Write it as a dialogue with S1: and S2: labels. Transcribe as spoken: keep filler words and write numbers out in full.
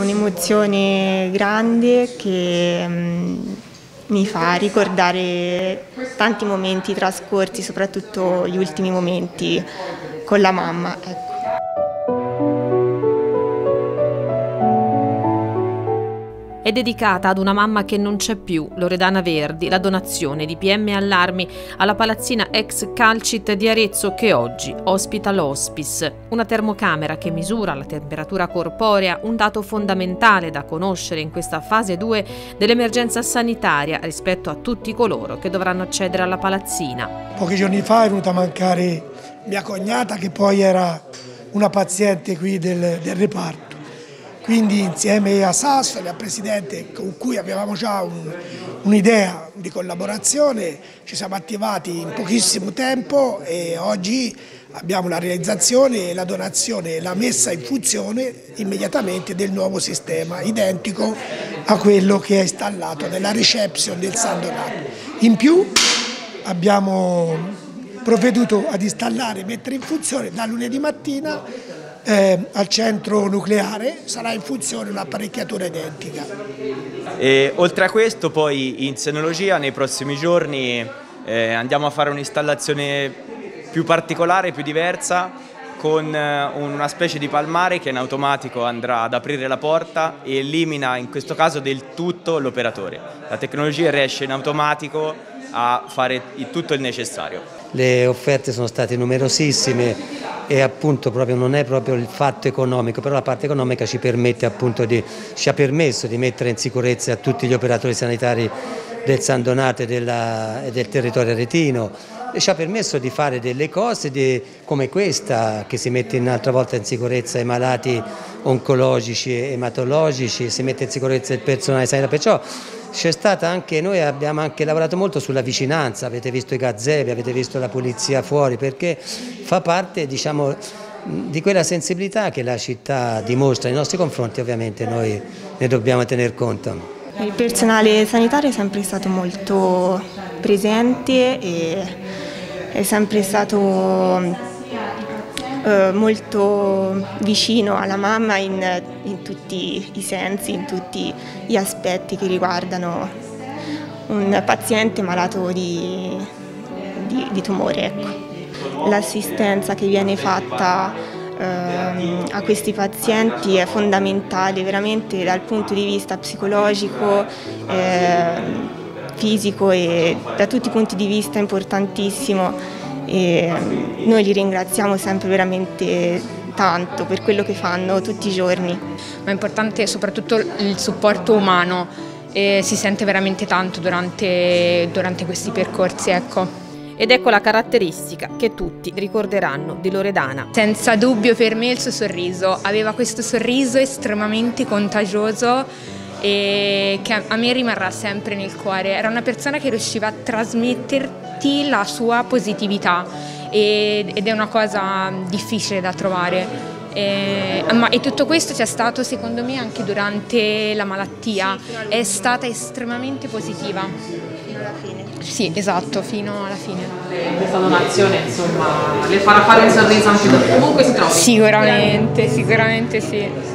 S1: un'emozione grande che mh, mi fa ricordare tanti momenti trascorsi, soprattutto gli ultimi momenti con la mamma. Ecco.
S2: È dedicata ad una mamma che non c'è più, Loredana Verdi, la donazione di P M Allarmi alla palazzina ex Calcit di Arezzo che oggi ospita l'Hospice, una termocamera che misura la temperatura corporea, un dato fondamentale da conoscere in questa fase due dell'emergenza sanitaria rispetto a tutti coloro che dovranno accedere alla palazzina.
S3: Pochi giorni fa è venuta a mancare mia cognata, che poi era una paziente qui del, del reparto. Quindi insieme a Sassoli, al Presidente, con cui avevamo già un'idea un di collaborazione, ci siamo attivati in pochissimo tempo e oggi abbiamo la realizzazione e la donazione e la messa in funzione immediatamente del nuovo sistema, identico a quello che è installato nella reception del San Donato. In più abbiamo provveduto ad installare e mettere in funzione da lunedì mattina Eh, al centro nucleare sarà in funzione un'apparecchiatura identica.
S4: E, oltre a questo, poi in senologia nei prossimi giorni eh, andiamo a fare un'installazione più particolare, più diversa, con eh, una specie di palmare che in automatico andrà ad aprire la porta e elimina in questo caso del tutto l'operatore. La tecnologia riesce in automatico a fare tutto il necessario.
S5: Le offerte sono state numerosissime e appunto proprio non è proprio il fatto economico, però la parte economica ci permette appunto di, ci ha permesso di mettere in sicurezza tutti gli operatori sanitari del San Donato e, della, e del territorio aretino e ci ha permesso di fare delle cose di, come questa, che si mette un'altra volta in sicurezza i malati oncologici e ematologici, si mette in sicurezza il personale sanitario, perciò c'è stata anche, noi abbiamo anche lavorato molto sulla vicinanza, avete visto i gazebi, avete visto la pulizia fuori, perché fa parte, diciamo, di quella sensibilità che la città dimostra nei nostri confronti, ovviamente noi ne dobbiamo tener conto.
S1: Il personale sanitario è sempre stato molto presente e è sempre stato eh, molto vicino alla mamma in, in tutti i sensi, in tutti gli aspetti che riguardano un paziente malato di, di, di tumore. Ecco. L'assistenza che viene fatta ehm, a questi pazienti è fondamentale veramente dal punto di vista psicologico, eh, fisico e da tutti i punti di vista importantissimo. E noi li ringraziamo sempre veramente tanto per quello che fanno tutti i giorni.
S6: Ma è importante soprattutto il supporto umano e si sente veramente tanto durante, durante questi percorsi, ecco.
S2: Ed ecco la caratteristica che tutti ricorderanno di Loredana.
S6: Senza dubbio per me il suo sorriso, aveva questo sorriso estremamente contagioso e che a me rimarrà sempre nel cuore. Era una persona che riusciva a trasmetterti la sua positività ed è una cosa difficile da trovare. E, ma, e tutto questo c'è stato secondo me anche durante la malattia, è stata estremamente positiva.
S1: Fino alla fine.
S6: Sì, esatto, fino alla fine.
S2: Questa donazione insomma le farà fare un sorriso anche comunque si trova.
S6: Sicuramente, sicuramente sì.